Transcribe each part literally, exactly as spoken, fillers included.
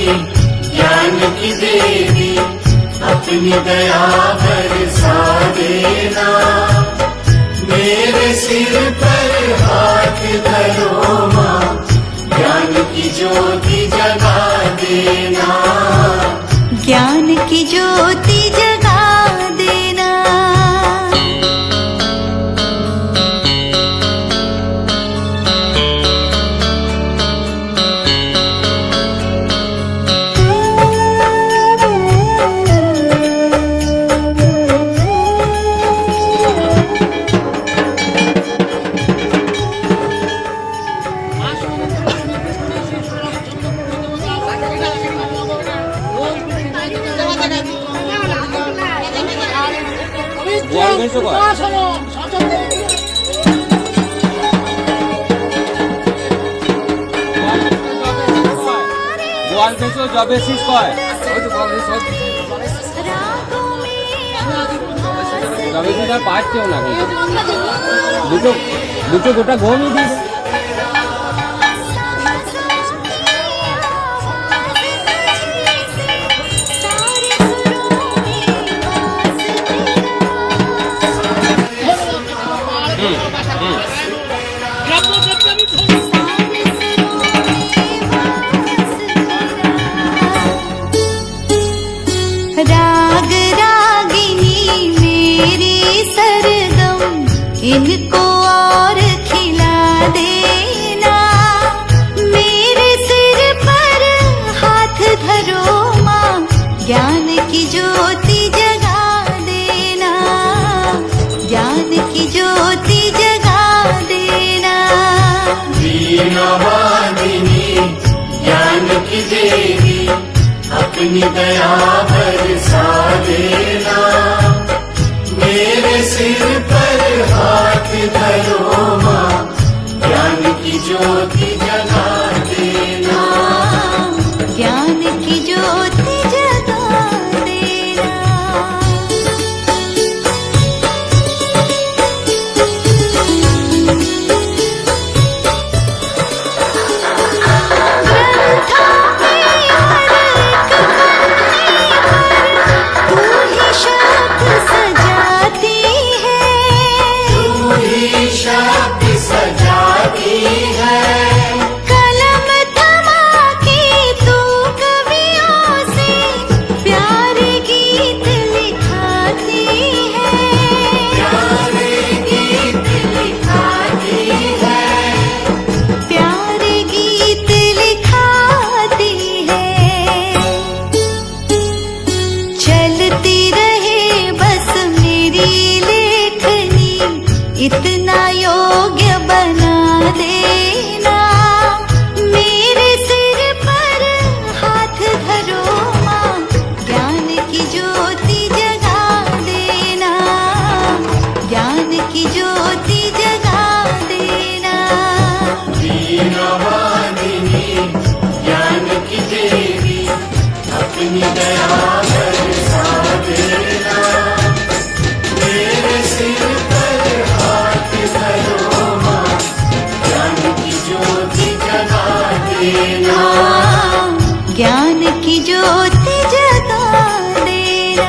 ज्ञान की देवी अपनी दया बरसा देना। मेरे सिर पर हाथ धरो माँ, ज्ञान की ज्योति जगा देना। ज्ञान की ज्योति जगा देना। গোয়াল বেশো যাবে শেষ কয় যাবে সেটা পাচ্ছেও না, দুটো দুটো গোটা গমই দিস। राग रागिनी मेरी सरगम, इनको और खिला देना। मेरे सिर पर हाथ धरो माँ, ज्ञान की ज्योति जगा देना। ज्ञान की ज्योति जगा देना। वीणा वादिनी ज्ञान की देवी अपनी दया बरसा देना। मेरे सिर पर हाथ धरो माँ, ज्ञान की ज्योति जगा देना। ज्ञान की ज्योति जगा देना। इतना योग्य बना देना। मेरे सिर पर हाथ धरो माँ, ज्ञान की ज्योति जगा देना। ज्ञान की ज्योति जगा देना। वीणा वादिनी ज्ञान की देवी अपनी दया बरसा देना। मेरे सिर पर हाथ धरो माँ, ज्ञान की ज्योति जगा देना। ज्ञान की ज्योति जगा देना।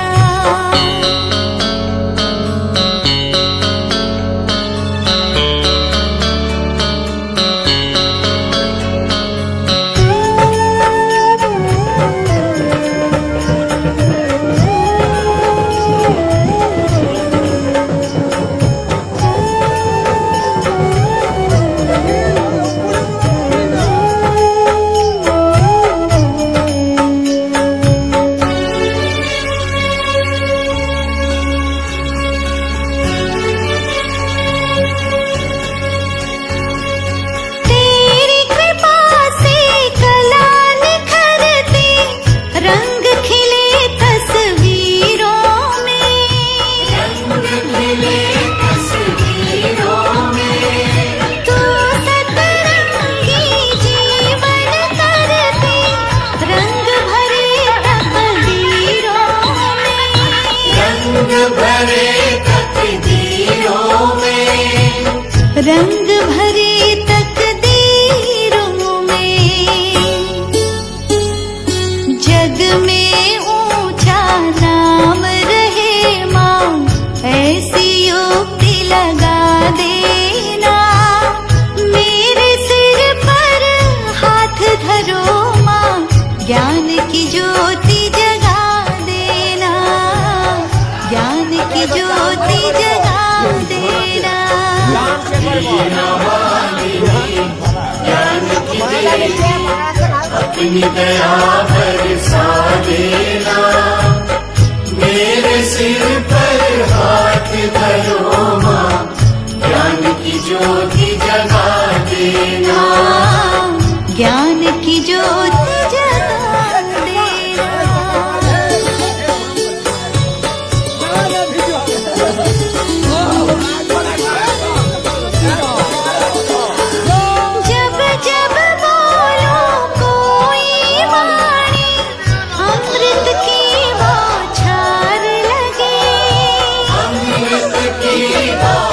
अपनी दया बरसा देना, मेरे सिर पर हाथ धरो माँ, ज्ञान की ज्योति जगा देना, ज्ञान की ज्योति जगा देना। जब जब बोलो कोई वाणी, अमृत की बौछार लगे, अमृत की